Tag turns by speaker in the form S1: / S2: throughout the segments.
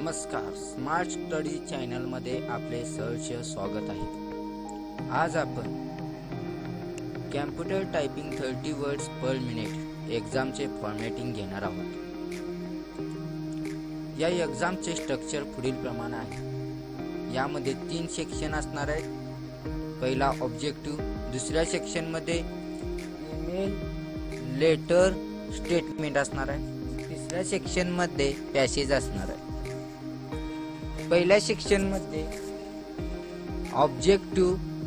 S1: नमस्कार, smart study channel मध्ये आपले सहर्ष स्वागत आहे। आज आपण computer typing 30 words per minute एक्झामचे फॉर्मॅटिंग घेणार आहोत। या एक्झामचे स्ट्रक्चर पुढील प्रमाणे आहे। यामध्ये 3 सेक्शन असणार आहेत। पहिला ऑब्जेक्टिव्ह, दुसऱ्या सेक्शन मध्ये ईमेल, लेटर, स्टेटमेंट असणार आहे। तिसऱ्या सेक्शन मध्ये पॅसेज असणार आहे। पहिल्या सेक्शन मध्ये ऑब्जेक्टिव्ह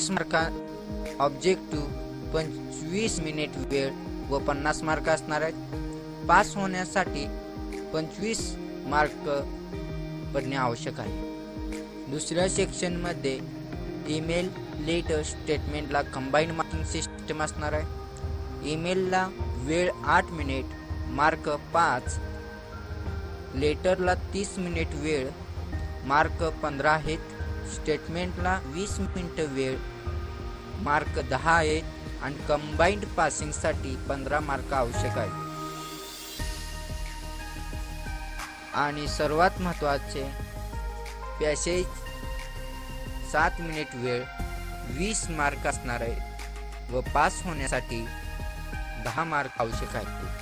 S1: 25 मिनिट वेळ व 50 मार्क असणार आहेत। पास होण्यासाठी 25 मार्क पडणे आवश्यक आहे। दुसऱ्या सेक्शन मध्ये ईमेल, लेटर, स्टेटमेंटला कंबाईंड मार्किंग सिस्टम असणार आहे। ईमेलला वेळ 8 मिनिट, मार्क 5, लेटरला 30 मिनिट वेळ, मार्क 15 आहेत, स्टेटमेंटला 20 मिनिट वेळ, मार्क 10 आहेत आणि कंबाईंड पासिंगसाठी 15 मार्क आवश्यक आहे। आणि सर्वात महत्त्वाचे पॅसेज 7 मिनिट वेळ, 20 मार्क असणार आहे व पास होण्यासाठी 10 मार्क आवश्यक आहेत।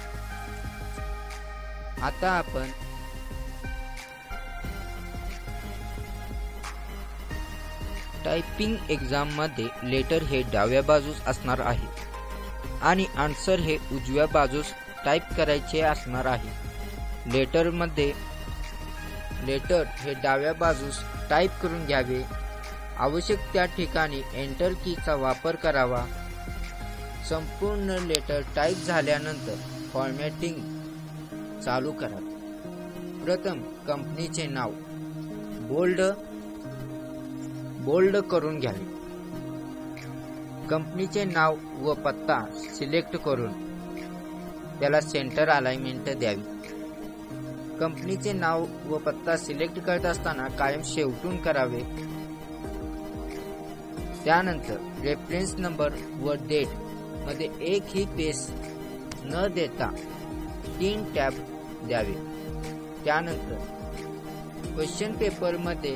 S1: आता आपण टायपिंग एक्झाम मध्ये लेटर हे डाव्या बाजूस असणार आहे आणि आन्सर हे उजव्या बाजूस टाइप करायचे असणार आहे। लेटर हे डाव्या बाजूस टाइप करून घ्यावे। आवश्यक त्या ठिकाणी एंटर कीचा वापर करावा। संपूर्ण लेटर टाइप झाल्यानंतर फॉर्मॅटिंग चालू करावे। प्रथम कंपनीचे नाव बोल्ड करून घ्यावे। कंपनीचे नाव व पत्ता सिलेक्ट करून त्याला सेंटर अलाइनमेंट द्यावी। कंपनीचे नाव व पत्ता सिलेक्ट करत असताना कायम शेवटून करावे। त्यानंतर रेफरन्स नंबर व डेट मध्ये एकही पेज न देता 3 टॅब द्यावे। त्यानंतर क्वेश्चन पेपर मध्ये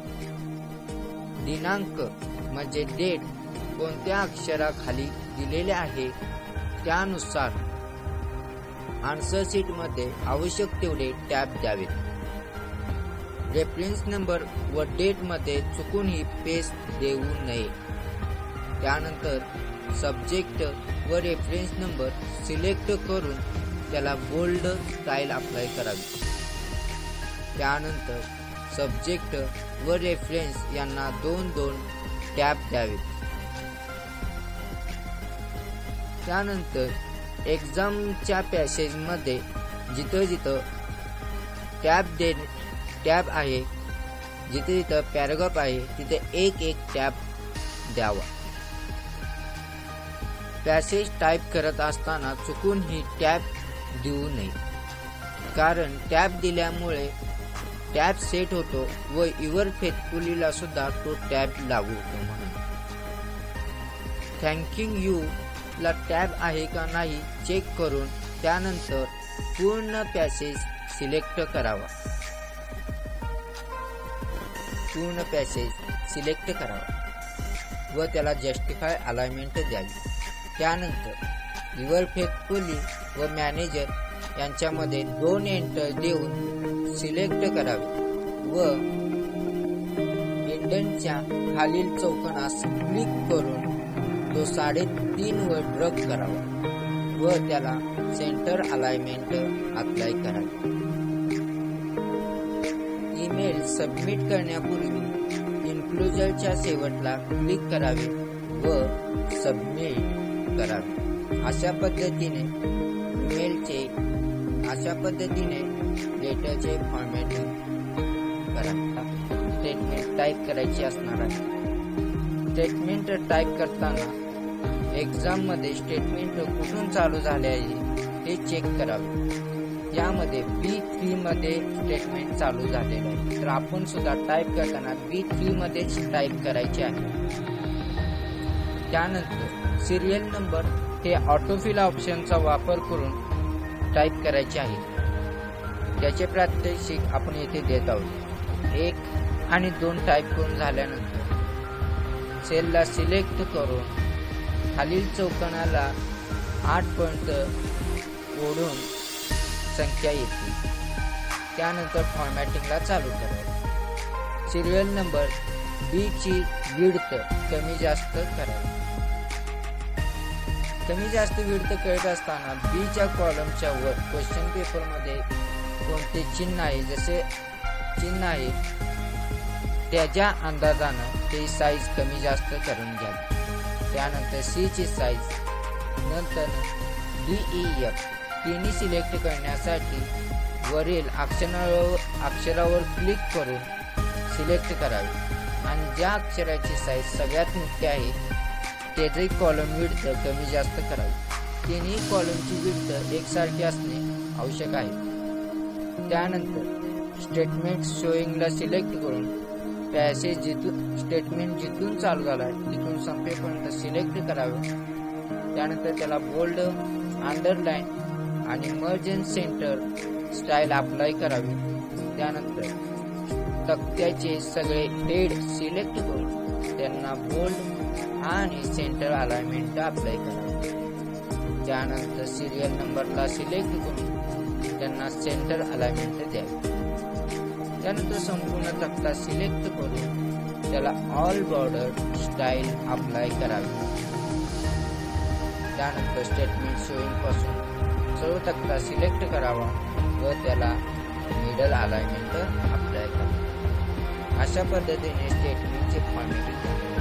S1: दिनांक म्हणजे डेट कोणत्या अक्षराखाली दिलेले आहे त्यानुसार आन्सर शीट मध्ये आवश्यक तेवढे टॅब द्यावेत। रेफरन्स नंबर व डेट मध्ये चुकूनही पेज देऊ नये। त्यानंतर सब्जेक्ट व रेफरन्स नंबर सिलेक्ट करून त्याला बोल्ड स्टाईल अप्लाय करावी। त्यानंतर सब्जेक्ट व रेफरन्स यांना 2-2 टॅब द्यावेत। त्यानंतर एक्झामच्या पॅसेज मध्ये जिथं टॅब आहे, जिथे पॅराग्राफ आहे तिथे एक टॅब द्यावा। पॅसेज टाइप करत असताना चुकून ही टॅब देऊ नये, कारण टॅब दिल्यामुळे टॅब सेट होतो व युअर फेथफुलीला सुद्धा तो टॅब लागू होतो। म्हणून थँक्यू यू ला टॅब आहे का नाही चेक करून त्यानंतर पूर्ण पॅसेज सिलेक्ट करावा। व त्याला जस्टिफाय अलाइनमेंट द्यावी। त्यानंतर युअर फेथफुली व मॅनेजर यांच्यामध्ये 2 एंटर देऊन सिलेक्ट करावे व इंडेंटच्या खालील चौकोनास क्लिक करून तो 3.5 वर ड्रॅग करावा व त्याला सेंटर अलाइनमेंट अप्लाय करावे। ईमेल सबमिट करण्यापूर्वी इन्क्लोजरच्या शेवटला क्लिक करावे व सबमिट करावे। अशा पद्धतीने लेटरचे फॉर्मॅटिंग करा। स्टेटमेंट टाइप करायची असणार आहे। स्टेटमेंट टाइप करताना एक्झाम मध्ये स्टेटमेंट कुठून चालू झाले आहे हे चेक करावे। यामध्ये B3 मध्ये स्टेटमेंट चालू झालेले आहे, तर आपण सुद्धा टाइप करताना B3 मध्येच टाइप करायचे आहे। त्यानंतर सिरियल नंबर हे ऑटोफिल ऑप्शनचा वापर करून टाइप करायचे आहे। त्याचे प्रात्यक्षिक आपण येथे देत आहोत. 1 आणि 2 टाईप करून झाल्यानंतर सेलला सिलेक्ट करून खालील चौकोनाला 8 पॉइंट ओढून संख्या येतील. त्यानंतर फॉर्मॅटिंगला चालू करावे. सिरियल नंबर बी ची विड्थ कमी जास्त करावी. कमी जास्त विड्थ करत असताना बी च्या कॉलमच्या वर क्वेश्चन पेपर मध्ये कोणते चिन्ह आहे, जसे चिन्ह आहे त्याच्या अंदाजानं ते साईज कमी जास्त करून घ्यावी. त्यानंतर सी ची साईज, नंतर DEF तिन्ही सिलेक्ट करण्यासाठी वरील अक्षरावर क्लिक करून सिलेक्ट करावे आणि ज्या अक्षराची साईज सगळ्यात मोठी आहे त्याची कॉलम विड्थ कमी जास्त करावी. तिन्ही कॉलमची विड्थ एकसारखी असणे आवश्यक आहे. त्यानंतर स्टेटमेंट शोईंगला सिलेक्ट करून पॅसेज स्टेटमेंट जिथून चालू झाला तिथून संपेपर्यंत सिलेक्ट करावे. त्यानंतर त्याला बोल्ड, अंडरलाईन आणि merge in centre style apply करावी. त्यानंतर तक्त्याचे सगळे हेड सिलेक्ट करून त्यांना बोल्ड आणि सेंटर अलाइनमेंट अप्लाय करावे. त्यानंतर सिरियल नंबरला सिलेक्ट करून त्यांना सेंटर अलाइनमेंट द्यावे. त्यानंतर संपूर्ण तक्ता सिलेक्ट करून त्याला ऑल बॉर्डर स्टाईल अप्लाय करावी. त्यानंतर स्टेटमेंट शोईंग पासून सर्व तक्ता सिलेक्ट करावा व त्याला मिडल अलाइनमेंट अप्लाय करावा. अशा पद्धतीने स्टेटमेंटचे फॉर्मॅटिंग